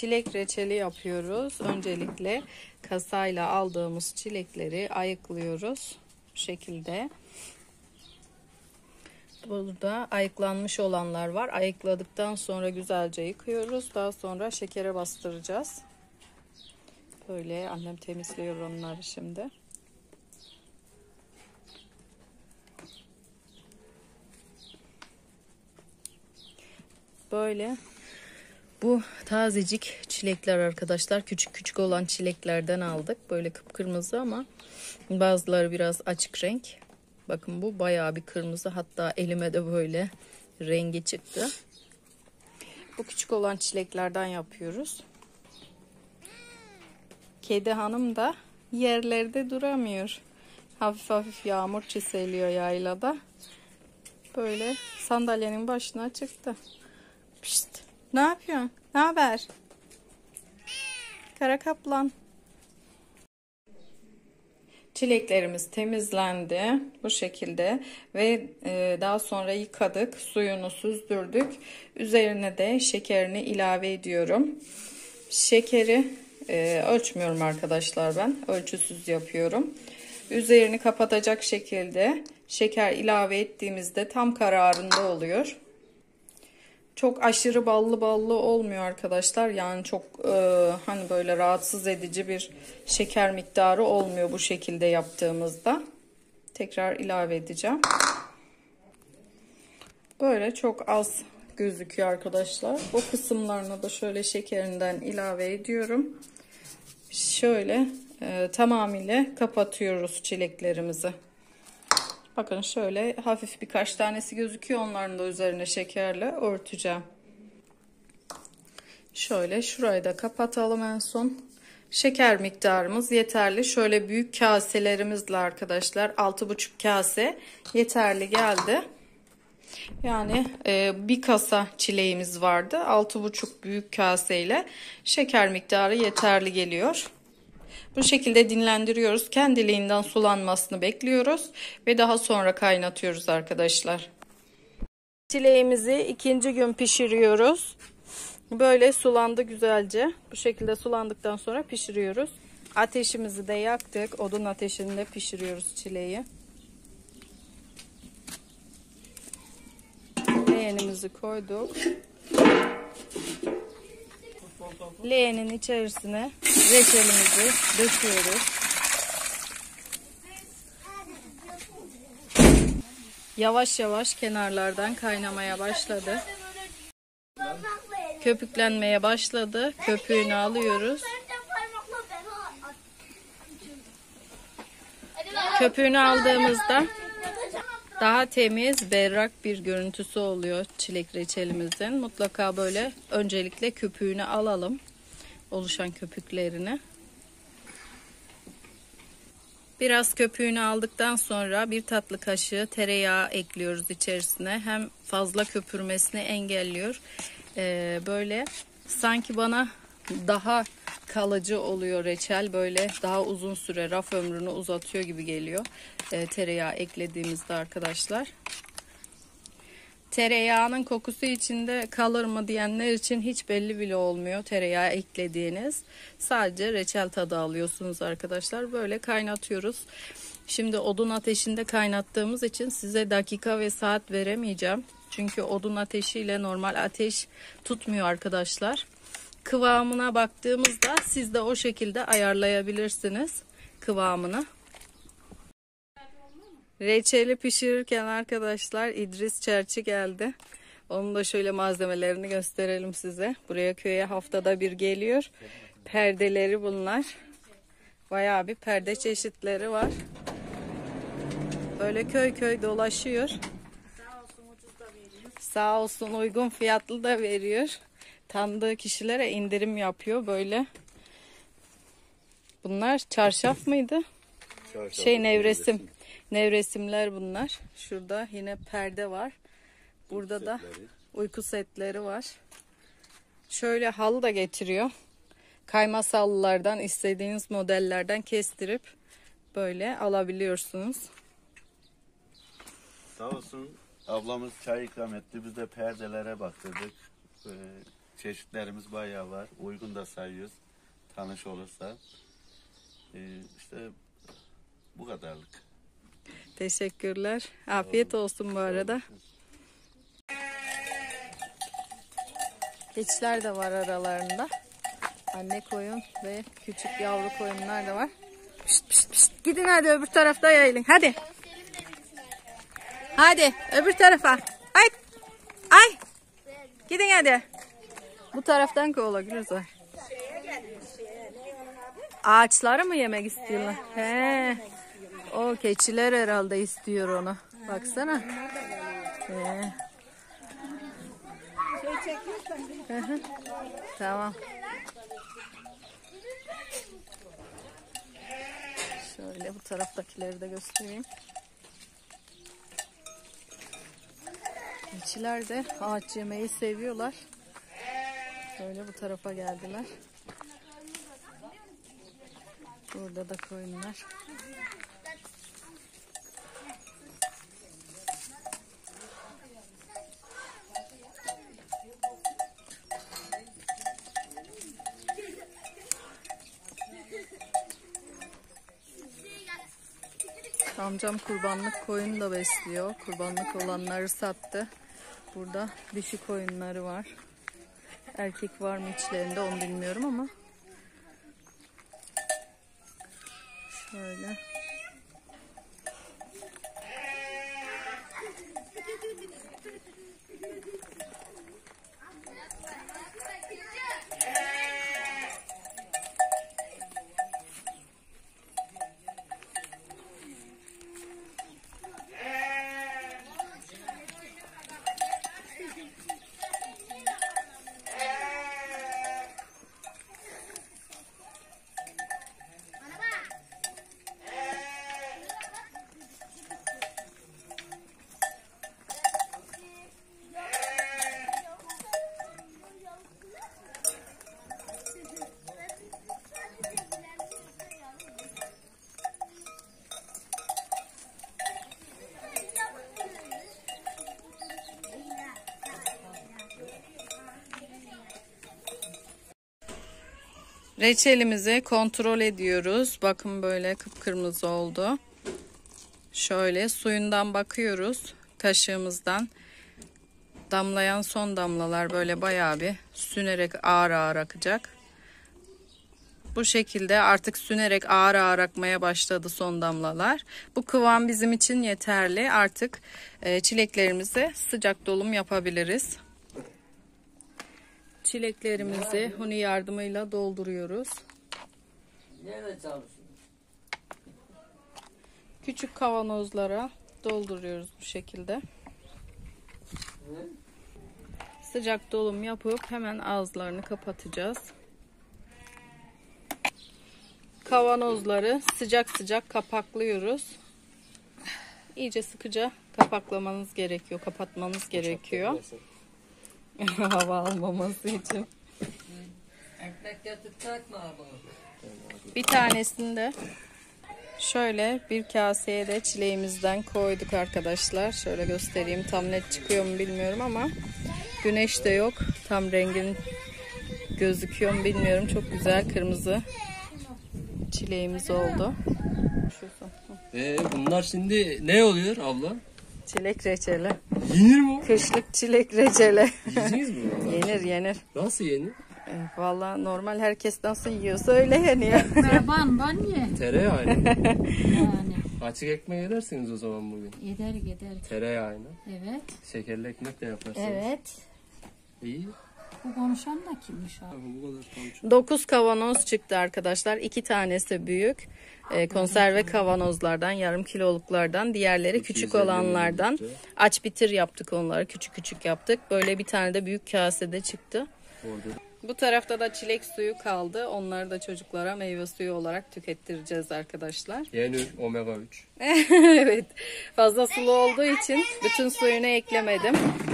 çilek reçeli yapıyoruz. Öncelikle kasayla aldığımız çilekleri ayıklıyoruz. Bu şekilde. Burada ayıklanmış olanlar var. Ayıkladıktan sonra güzelce yıkıyoruz. Daha sonra şekere bastıracağız. Böyle annem temizliyor onları şimdi. Böyle. Bu tazecik çilekler arkadaşlar. Küçük küçük olan çileklerden aldık. Böyle kıpkırmızı ama bazıları biraz açık renk. Bakın bu bayağı bir kırmızı. Hatta elime de böyle rengi çıktı. Bu küçük olan çileklerden yapıyoruz. Kedi hanım da yerlerde duramıyor. Hafif hafif yağmur çiseliyor yaylada. Böyle sandalyenin başına çıktı. Pişt. Ne yapıyorsun? Ne haber? Kara kaplan. Çileklerimiz temizlendi bu şekilde ve daha sonra yıkadık, suyunu süzdürdük. Üzerine de şekerini ilave ediyorum. Şekeri ölçmüyorum arkadaşlar, ben ölçüsüz yapıyorum. Üzerini kapatacak şekilde şeker ilave ettiğimizde tam kararında oluyor. Çok aşırı ballı olmuyor arkadaşlar. Yani çok hani böyle rahatsız edici bir şeker miktarı olmuyor bu şekilde yaptığımızda. Tekrar ilave edeceğim. Böyle çok az gözüküyor arkadaşlar. O kısımlarına da şöyle şekerinden ilave ediyorum. Şöyle tamamıyla kapatıyoruz çileklerimizi. Bakın şöyle hafif birkaç tanesi gözüküyor. Onların da üzerine şekerle örteceğim. Şöyle şurayı da kapatalım en son. Şeker miktarımız yeterli. Şöyle büyük kaselerimizle arkadaşlar 6,5 kase yeterli geldi. Yani bir kasa çileğimiz vardı. 6,5 büyük kaseyle şeker miktarı yeterli geliyor. Bu şekilde dinlendiriyoruz. Kendiliğinden sulanmasını bekliyoruz. Ve daha sonra kaynatıyoruz arkadaşlar. Çileğimizi ikinci gün pişiriyoruz. Böyle sulandı güzelce. Bu şekilde sulandıktan sonra pişiriyoruz. Ateşimizi de yaktık. Odun ateşinde pişiriyoruz çileği. Leğenimizi koyduk. Leğenin içerisine reçelimizi döküyoruz. Yavaş yavaş kenarlardan kaynamaya başladı. Köpüklenmeye başladı. Köpüğünü alıyoruz. Köpüğünü aldığımızda daha temiz, berrak bir görüntüsü oluyor çilek reçelimizin. Mutlaka böyle öncelikle köpüğünü alalım. Oluşan köpüklerini. Biraz köpüğünü aldıktan sonra bir tatlı kaşığı tereyağı ekliyoruz içerisine. Hem fazla köpürmesini engelliyor. Böyle sanki bana daha kalıcı oluyor reçel. Böyle daha uzun süre raf ömrünü uzatıyor gibi geliyor. Tereyağı eklediğimizde arkadaşlar. Tereyağının kokusu içinde kalır mı diyenler için hiç belli bile olmuyor tereyağı eklediğiniz. Sadece reçel tadı alıyorsunuz arkadaşlar. Böyle kaynatıyoruz. Şimdi odun ateşinde kaynattığımız için size dakika ve saat veremeyeceğim. Çünkü odun ateşiyle normal ateş tutmuyor arkadaşlar. Kıvamına baktığımızda siz de o şekilde ayarlayabilirsiniz kıvamını. Reçeli pişirirken arkadaşlar İdris Çerçi geldi. Onun da şöyle malzemelerini gösterelim size. Buraya köye haftada bir geliyor. Perdeleri bunlar. Bayağı bir perde çeşitleri var. Böyle köy köy dolaşıyor. Sağ olsun uygun fiyatlı da veriyor. Tanıdığı kişilere indirim yapıyor böyle. Bunlar çarşaf mıydı? Çarşaf, nevresim. Nevresimler bunlar. Şurada yine perde var. Burada da uyku setleri var. Şöyle halı da getiriyor. Kaymas halılardan istediğiniz modellerden kestirip böyle alabiliyorsunuz. Sağ olsun ablamız çay ikram etti. Biz de perdelere baktırdık. çeşitlerimiz bayağı var. Uygun da sayıyoruz. Tanış olursa. İşte bu kadarlık. Teşekkürler. Afiyet olsun bu arada. Keçiler de var aralarında. Anne koyun ve küçük yavru koyunlar da var. Pişt pişt pişt. Gidin hadi öbür tarafta yayılın. Hadi. Hadi öbür tarafa. Ay. Ay. Gidin hadi. Bu taraftan kovalabiliriz var. Ağaçları mı yemek istiyorlar? He. O keçiler herhalde istiyor onu. Baksana. He. Tamam. Şöyle bu taraftakileri de göstereyim. Keçiler de ağaç yemeyi seviyorlar. Şöyle bu tarafa geldiler. Burada da koyunlar. Amcam kurbanlık koyun da besliyor. Kurbanlık olanları sattı. Burada dişi koyunları var. Erkek var mı içlerinde onu bilmiyorum ama. Şöyle. Reçelimizi kontrol ediyoruz. Bakın böyle kıpkırmızı oldu. Şöyle suyundan bakıyoruz. Kaşığımızdan damlayan son damlalar böyle bayağı bir sünerek ağır ağır akacak. Bu şekilde artık sünerek ağır ağır akmaya başladı son damlalar. Bu kıvam bizim için yeterli. Artık çileklerimizi sıcak dolum yapabiliriz. Çileklerimizi huni yardımıyla dolduruyoruz. Küçük kavanozlara dolduruyoruz bu şekilde. Sıcak dolum yapıp hemen ağızlarını kapatacağız. Kavanozları sıcak sıcak kapaklıyoruz. İyice sıkıca kapaklamanız gerekiyor, kapatmanız gerekiyor. Hava almaması için. Bir tanesini de şöyle bir kaseye de çileğimizden koyduk arkadaşlar. Şöyle göstereyim. Tam net çıkıyor mu bilmiyorum ama güneş de yok. Tam rengin gözüküyor mu bilmiyorum. Çok güzel kırmızı çileğimiz oldu. Bunlar şimdi ne oluyor abla? Çilek reçeli. Yenir mi o? Kışlık çilek reçeli. Yiyeceğiz mi? Yenir yenir. Nasıl yenir? Vallahi normal herkes nasıl yiyorsa öyle yeniyor. Ben ye. Tereyağıyla. Yani. Açık ekmek edersiniz o zaman bugün. Eder. Tereyağıyla. Evet. Şekerli ekmek de yaparsınız. Evet. İyi. Bu konuşan da kimmiş abi? Bu kadar konuşuyor. 9 kavanoz çıktı arkadaşlar. 2 tanesi büyük. Konserve kavanozlardan, yarım kiloluklardan, diğerleri küçük olanlardan. Aç bitir yaptık onları. Küçük küçük yaptık. Böyle bir tane de büyük kasede çıktı. Bu tarafta da çilek suyu kaldı. Onları da çocuklara meyve suyu olarak tükettireceğiz arkadaşlar. Yenir omega 3. Evet. Fazla sulu olduğu için bütün suyunu eklemedim.